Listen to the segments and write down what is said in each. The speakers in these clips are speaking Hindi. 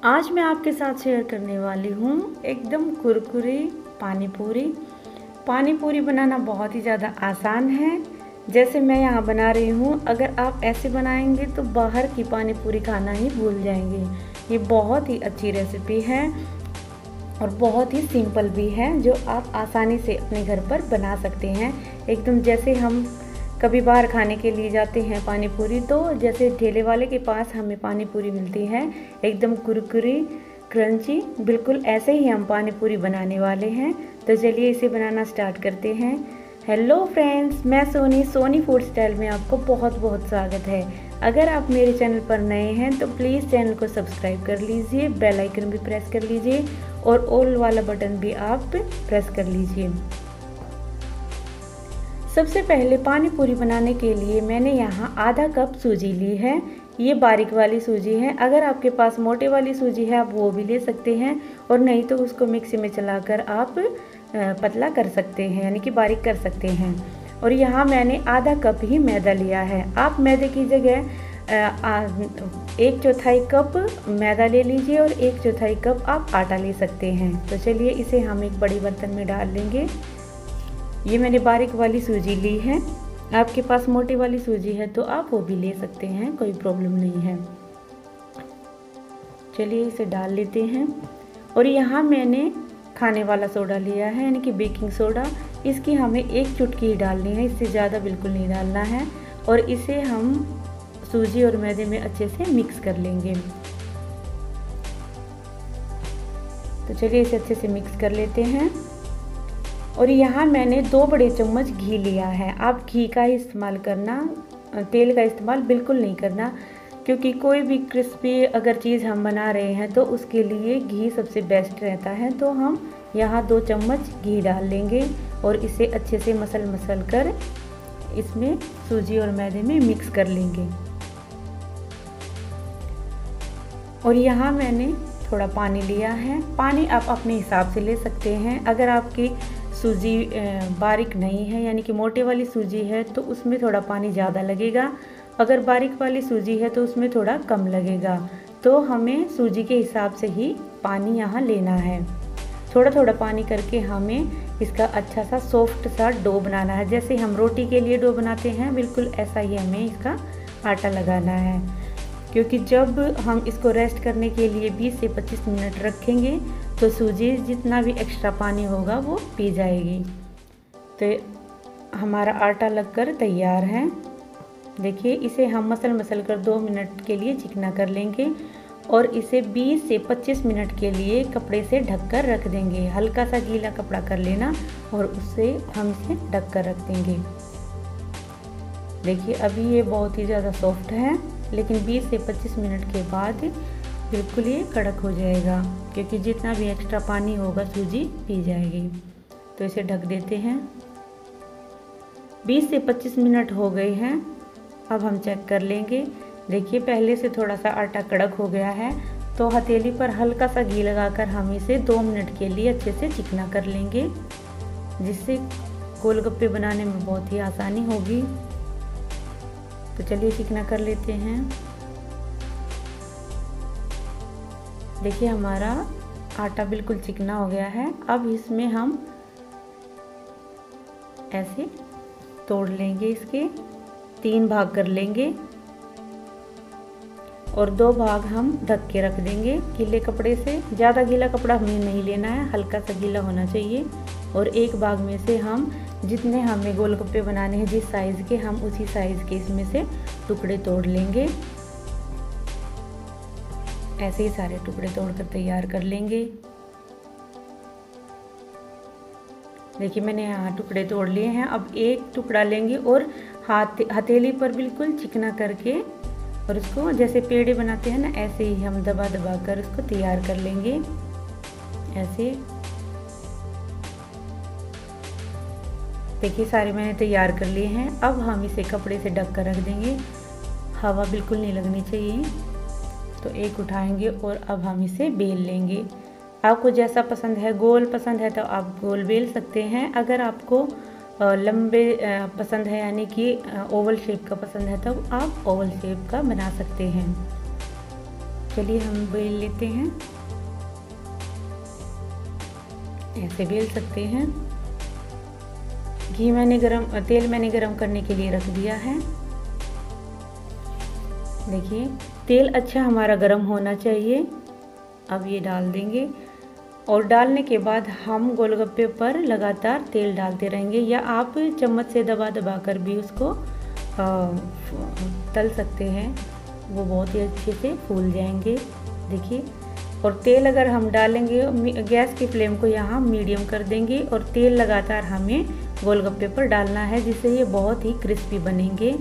आज मैं आपके साथ शेयर करने वाली हूँ एकदम कुरकुरी पानी पूरी। पानी पूरी बनाना बहुत ही ज़्यादा आसान है, जैसे मैं यहाँ बना रही हूँ। अगर आप ऐसे बनाएंगे तो बाहर की पानी पूरी खाना ही भूल जाएंगे। ये बहुत ही अच्छी रेसिपी है और बहुत ही सिंपल भी है, जो आप आसानी से अपने घर पर बना सकते हैं। एकदम जैसे हम कभी बाहर खाने के लिए जाते हैं पानी पूरी, तो जैसे ठेले वाले के पास हमें पानी पूरी मिलती है एकदम कुरकुरी क्रंची, बिल्कुल ऐसे ही हम पानी पूरी बनाने वाले हैं। तो चलिए इसे बनाना स्टार्ट करते हैं। हेलो फ्रेंड्स, मैं सोनी फूड स्टाइल में आपको बहुत बहुत स्वागत है। अगर आप मेरे चैनल पर नए हैं तो प्लीज़ चैनल को सब्सक्राइब कर लीजिए, बेल आइकन भी प्रेस कर लीजिए और ऑल वाला बटन भी आप प्रेस कर लीजिए। सबसे पहले पानी पूरी बनाने के लिए मैंने यहाँ आधा कप सूजी ली है। ये बारीक वाली सूजी है। अगर आपके पास मोटे वाली सूजी है आप वो भी ले सकते हैं, और नहीं तो उसको मिक्सी में चलाकर आप पतला कर सकते हैं, यानी कि बारीक कर सकते हैं। और यहाँ मैंने आधा कप ही मैदा लिया है। आप मैदे की जगह 1/4 कप मैदा ले लीजिए और 1/4 कप आप आटा ले सकते हैं। तो चलिए इसे हम एक बड़ी बर्तन में डाल लेंगे। ये मैंने बारीक वाली सूजी ली है। आपके पास मोटी वाली सूजी है तो आप वो भी ले सकते हैं, कोई प्रॉब्लम नहीं है। चलिए इसे डाल लेते हैं। और यहाँ मैंने खाने वाला सोडा लिया है, यानी कि बेकिंग सोडा। इसकी हमें 1 चुटकी ही डालनी है, इससे ज़्यादा बिल्कुल नहीं डालना है। और इसे हम सूजी और मैदे में अच्छे से मिक्स कर लेंगे। तो चलिए इसे अच्छे से मिक्स कर लेते हैं। और यहाँ मैंने 2 बड़े चम्मच घी लिया है। आप घी का ही इस्तेमाल करना, तेल का इस्तेमाल बिल्कुल नहीं करना, क्योंकि कोई भी क्रिस्पी अगर चीज़ हम बना रहे हैं तो उसके लिए घी सबसे बेस्ट रहता है। तो हम यहाँ 2 चम्मच घी डाल लेंगे और इसे अच्छे से मसल कर इसमें सूजी और मैदे में मिक्स कर लेंगे। और यहाँ मैंने थोड़ा पानी लिया है। पानी आप अपने हिसाब से ले सकते हैं। अगर आपकी सूजी बारीक नहीं है, यानी कि मोटे वाली सूजी है, तो उसमें थोड़ा पानी ज़्यादा लगेगा। अगर बारीक वाली सूजी है तो उसमें थोड़ा कम लगेगा। तो हमें सूजी के हिसाब से ही पानी यहाँ लेना है। थोड़ा थोड़ा पानी करके हमें इसका अच्छा सा सॉफ्ट सा डो बनाना है। जैसे हम रोटी के लिए डो बनाते हैं, बिल्कुल ऐसा ही हमें इसका आटा लगाना है। क्योंकि जब हम इसको रेस्ट करने के लिए 20 से 25 मिनट रखेंगे तो सूजी जितना भी एक्स्ट्रा पानी होगा वो पी जाएगी। तो हमारा आटा लगकर तैयार है। देखिए इसे हम मसल कर 2 मिनट के लिए चिकना कर लेंगे और इसे 20 से 25 मिनट के लिए कपड़े से ढककर रख देंगे। हल्का सा गीला कपड़ा कर लेना और उससे हम इसे ढक कर रख देंगे। देखिए अभी ये बहुत ही ज़्यादा सॉफ्ट है, लेकिन 20 से 25 मिनट के बाद बिल्कुल ये कड़क हो जाएगा, क्योंकि जितना भी एक्स्ट्रा पानी होगा सूजी पी जाएगी। तो इसे ढक देते हैं। 20 से 25 मिनट हो गए हैं। अब हम चेक कर लेंगे। देखिए पहले से थोड़ा सा आटा कड़क हो गया है, तो हथेली पर हल्का सा घी लगाकर हम इसे 2 मिनट के लिए अच्छे से चिकना कर लेंगे, जिससे गोलगप्पे बनाने में बहुत ही आसानी होगी। तो चलिए चिकना कर लेते हैं। देखिए हमारा आटा बिल्कुल चिकना हो गया है। अब इसमें हम ऐसे तोड़ लेंगे, इसके 3 भाग कर लेंगे और 2 भाग हम ढक के रख देंगे गीले कपड़े से। ज़्यादा गीला कपड़ा हमें नहीं लेना है, हल्का सा गीला होना चाहिए। और 1 भाग में से हम जितने हमें गोलगप्पे बनाने हैं, जिस साइज़ के, हम उसी साइज़ के इसमें से टुकड़े तोड़ लेंगे। ऐसे ही सारे टुकड़े तोड़कर तैयार कर लेंगे। देखिए मैंने यहाँ टुकड़े तोड़ लिए हैं। अब 1 टुकड़ा लेंगे और हथेली पर बिल्कुल चिकना करके, और उसको जैसे पेड़े बनाते हैं ना, ऐसे ही हम दबा कर उसको तैयार कर लेंगे। ऐसे देखिए सारे मैंने तैयार कर लिए हैं। अब हम इसे कपड़े से ढक कर रख देंगे, हवा बिल्कुल नहीं लगनी चाहिए। तो 1 उठाएंगे और अब हम इसे बेल लेंगे। आपको जैसा पसंद है, गोल पसंद है तो आप गोल बेल सकते हैं। अगर आपको लंबे पसंद है, यानी कि ओवल शेप का पसंद है, तब आप ओवल शेप का बना सकते हैं। चलिए हम बेल लेते हैं, ऐसे बेल सकते हैं। तेल मैंने गरम करने के लिए रख दिया है। देखिए तेल अच्छा हमारा गरम होना चाहिए। अब ये डाल देंगे और डालने के बाद हम गोलगप्पे पर लगातार तेल डालते रहेंगे, या आप चम्मच से दबा दबा कर भी उसको तल सकते हैं, वो बहुत ही अच्छे से फूल जाएंगे। देखिए, और तेल अगर हम डालेंगे, गैस की फ्लेम को यहाँ मीडियम कर देंगे और तेल लगातार हमें गोलगप्पे पर डालना है, जिससे ये बहुत ही क्रिस्पी बनेंगे।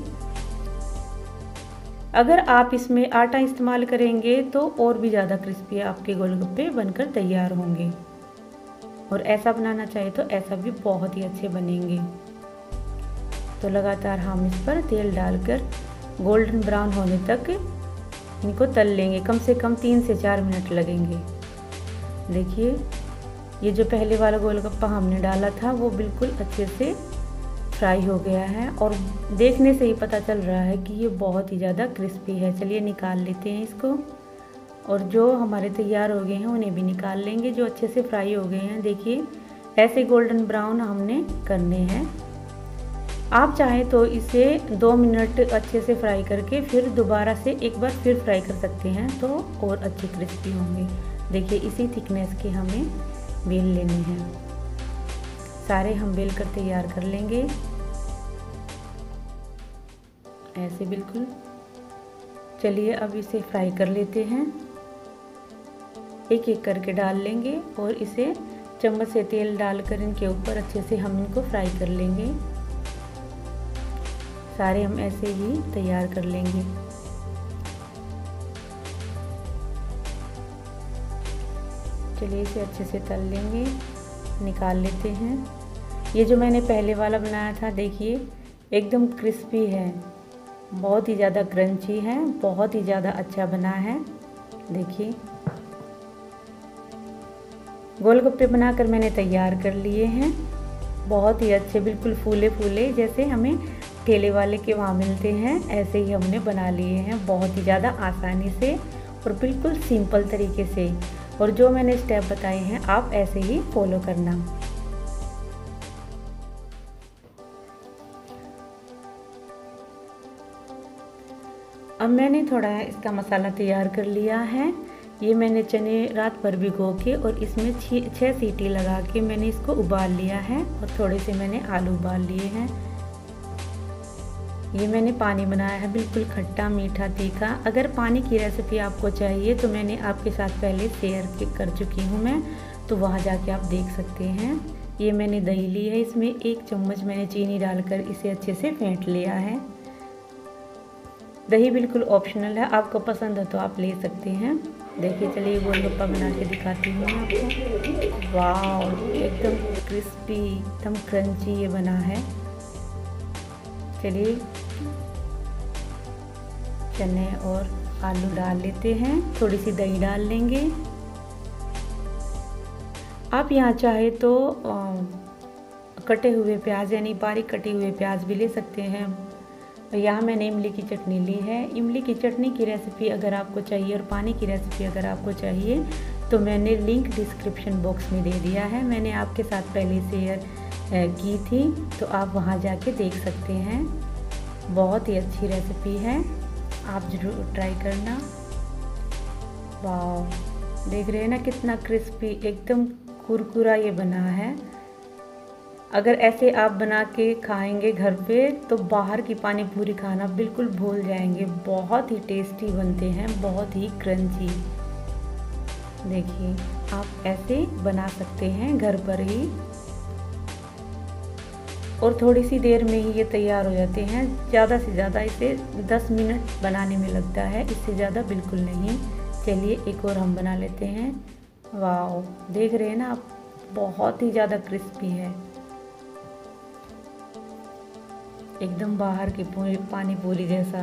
अगर आप इसमें आटा इस्तेमाल करेंगे तो और भी ज़्यादा क्रिस्पी आपके गोलगप्पे बनकर तैयार होंगे, और ऐसा बनाना चाहे तो ऐसा भी बहुत ही अच्छे बनेंगे। तो लगातार हम इस पर तेल डालकर गोल्डन ब्राउन होने तक इनको तल लेंगे। कम से कम 3 से 4 मिनट लगेंगे। देखिए, ये जो पहले वाला गोलगप्पा हमने डाला था वो बिल्कुल अच्छे से फ्राई हो गया है, और देखने से ही पता चल रहा है कि ये बहुत ही ज़्यादा क्रिस्पी है। चलिए निकाल लेते हैं इसको, और जो हमारे तैयार हो गए हैं उन्हें भी निकाल लेंगे, जो अच्छे से फ्राई हो गए हैं। देखिए, ऐसे गोल्डन ब्राउन हमने करने हैं। आप चाहें तो इसे 2 मिनट अच्छे से फ्राई करके फिर दोबारा से एक बार फिर फ्राई कर सकते हैं, तो और अच्छे क्रिस्पी होंगे। देखिए, इसी थिकनेस के हमें बेल लेने हैं। सारे हम बेल कर तैयार कर लेंगे, ऐसे बिल्कुल। चलिए अब इसे फ्राई कर लेते हैं। एक एक करके डाल लेंगे और इसे चम्मच से तेल डालकर इनके ऊपर अच्छे से हम इनको फ्राई कर लेंगे। सारे हम ऐसे ही तैयार कर लेंगे। चलिए इसे अच्छे से तल लेंगे, निकाल लेते हैं। ये जो मैंने पहले वाला बनाया था, देखिए एकदम क्रिस्पी है, बहुत ही ज़्यादा क्रंची है, बहुत ही ज़्यादा अच्छा बना है। देखिए, गोलगप्पे बनाकर मैंने तैयार कर लिए हैं, बहुत ही अच्छे, बिल्कुल फूले फूले, जैसे हमें ठेले वाले के वहाँ मिलते हैं, ऐसे ही हमने बना लिए हैं, बहुत ही ज़्यादा आसानी से और बिल्कुल सिंपल तरीके से। और जो मैंने स्टेप बताए हैं आप ऐसे ही फॉलो करना। अब मैंने थोड़ा इसका मसाला तैयार कर लिया है। ये मैंने चने रात भर भिगो के और इसमें 6 सीटी लगा के मैंने इसको उबाल लिया है, और थोड़े से मैंने आलू उबाल लिए हैं। ये मैंने पानी बनाया है, बिल्कुल खट्टा मीठा तीखा। अगर पानी की रेसिपी आपको चाहिए तो मैंने आपके साथ पहले शेयर कर चुकी हूँ मैं, तो वहाँ जाके आप देख सकते हैं। ये मैंने दही ली है, इसमें 1 चम्मच मैंने चीनी डालकर इसे अच्छे से फेंट लिया है। दही बिल्कुल ऑप्शनल है, आपको पसंद हो तो आप ले सकते हैं। देखिए, चलिए गोलगप्पा बना के दिखाती हूँ आपको। वाह, एकदम क्रिस्पी, एकदम क्रंची ये बना है। चलिए चने और आलू डाल लेते हैं, थोड़ी सी दही डाल लेंगे। आप यहाँ चाहे तो कटे हुए प्याज यानी बारीक कटे हुए प्याज भी ले सकते हैं। यहाँ मैंने इमली की चटनी ली है। इमली की चटनी की रेसिपी अगर आपको चाहिए और पानी की रेसिपी अगर आपको चाहिए तो मैंने लिंक डिस्क्रिप्शन बॉक्स में दे दिया है। मैंने आपके साथ पहले शेयर की थी, तो आप वहाँ जाके देख सकते हैं। बहुत ही अच्छी रेसिपी है, आप ज़रूर ट्राई करना। वाह, देख रहे हैं ना कितना क्रिस्पी, एकदम कुरकुरा ये बना है। अगर ऐसे आप बना के खाएंगे घर पे तो बाहर की पानी पूरी खाना बिल्कुल भूल जाएंगे। बहुत ही टेस्टी बनते हैं, बहुत ही क्रंची। देखिए, आप ऐसे बना सकते हैं घर पर ही, और थोड़ी सी देर में ही ये तैयार हो जाते हैं। ज़्यादा से ज़्यादा इसे 10 मिनट बनाने में लगता है, इससे ज़्यादा बिल्कुल नहीं। चलिए एक और हम बना लेते हैं। वाह, देख रहे हैं ना आप, बहुत ही ज़्यादा क्रिस्पी है, एकदम बाहर की पानी पूरी जैसा।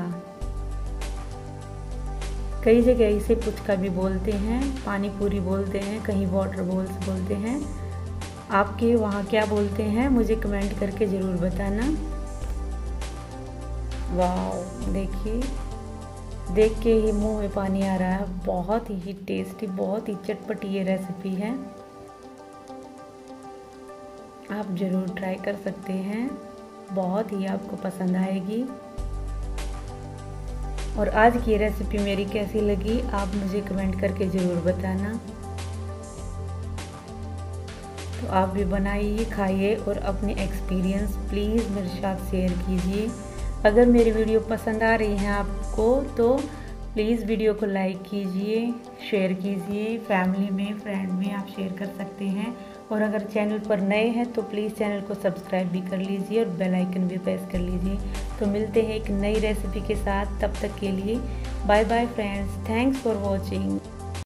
कई जगह इसे पुचका भी बोलते हैं, पानी पूरी बोलते हैं, कहीं वाटर बॉल्स बोलते हैं। आपके वहाँ क्या बोलते हैं मुझे कमेंट करके ज़रूर बताना। वाह, देखिए देख के ही मुंह में पानी आ रहा है। बहुत ही टेस्टी, बहुत ही चटपटी ये रेसिपी है, आप ज़रूर ट्राई कर सकते हैं, बहुत ही आपको पसंद आएगी। और आज की रेसिपी मेरी कैसी लगी आप मुझे कमेंट करके ज़रूर बताना। तो आप भी बनाइए, खाइए और अपने एक्सपीरियंस प्लीज़ मेरे साथ शेयर कीजिए। अगर मेरी वीडियो पसंद आ रही है आपको तो प्लीज़ वीडियो को लाइक कीजिए, शेयर कीजिए, फैमिली में, फ्रेंड में आप शेयर कर सकते हैं। और अगर चैनल पर नए हैं तो प्लीज़ चैनल को सब्सक्राइब भी कर लीजिए और बेल आइकन भी प्रेस कर लीजिए। तो मिलते हैं एक नई रेसिपी के साथ, तब तक के लिए bye bye friends, thanks for watching.